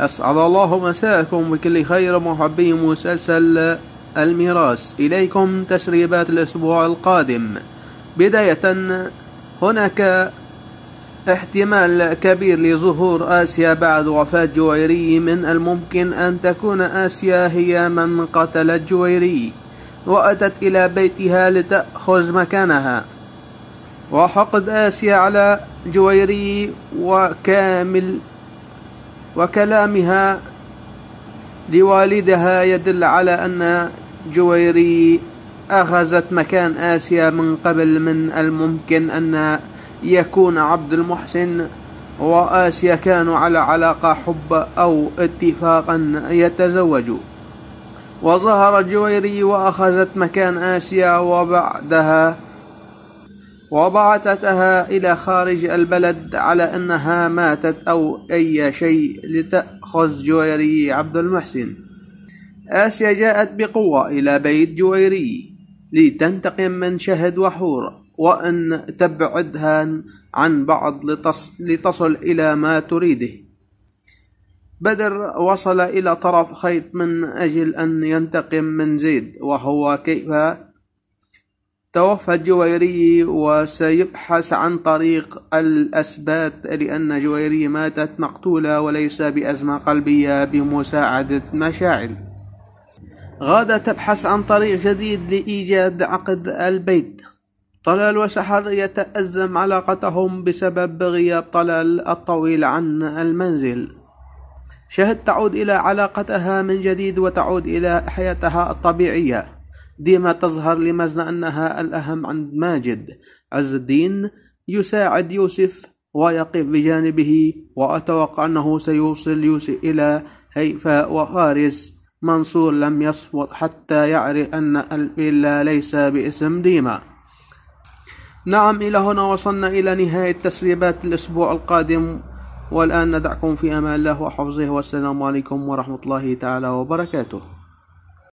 أسعد الله مساءكم بكل خير محبي مسلسل الميراث. إليكم تسريبات الأسبوع القادم. بداية، هناك احتمال كبير لظهور آسيا بعد وفاة جويري. من الممكن أن تكون آسيا هي من قتلت جويري وأتت إلى بيتها لتأخذ مكانها. وحقد آسيا على جويري وكلامها لوالدها يدل على أن جويري أخذت مكان آسيا من قبل. من الممكن أن يكون عبد المحسن وآسيا كانوا على علاقة حب أو اتفاقا يتزوجوا، وظهر جويري وأخذت مكان آسيا وبعثتها إلى خارج البلد على أنها ماتت أو أي شيء لتأخذ جويري عبد المحسن. آسيا جاءت بقوة إلى بيت جويري لتنتقم من شهد وحور وأن تبعدها عن بعض لتصل إلى ما تريده. بدر وصل إلى طرف خيط من أجل أن ينتقم من زيد، وهو كيف توفى جويري، وسيبحث عن طريق الأسباب لأن جويري ماتت مقتولة وليس بأزمة قلبية بمساعدة مشاعل. غادة تبحث عن طريق جديد لإيجاد عقد البيت. طلال وسحر يتأزم علاقتهم بسبب غياب طلال الطويل عن المنزل. شهد تعود إلى علاقتها من جديد وتعود إلى حياتها الطبيعية. ديما تظهر لمجد أنها الأهم عند ماجد. عز الدين يساعد يوسف ويقف بجانبه، وأتوقع أنه سيوصل يوسف إلى هيفاء وفارس. منصور لم يصمت حتى يعرف أن الفيلا ليس باسم ديما. نعم، إلى هنا وصلنا إلى نهاية تسريبات الأسبوع القادم، والآن ندعكم في أمان الله وحفظه، والسلام عليكم ورحمة الله تعالى وبركاته.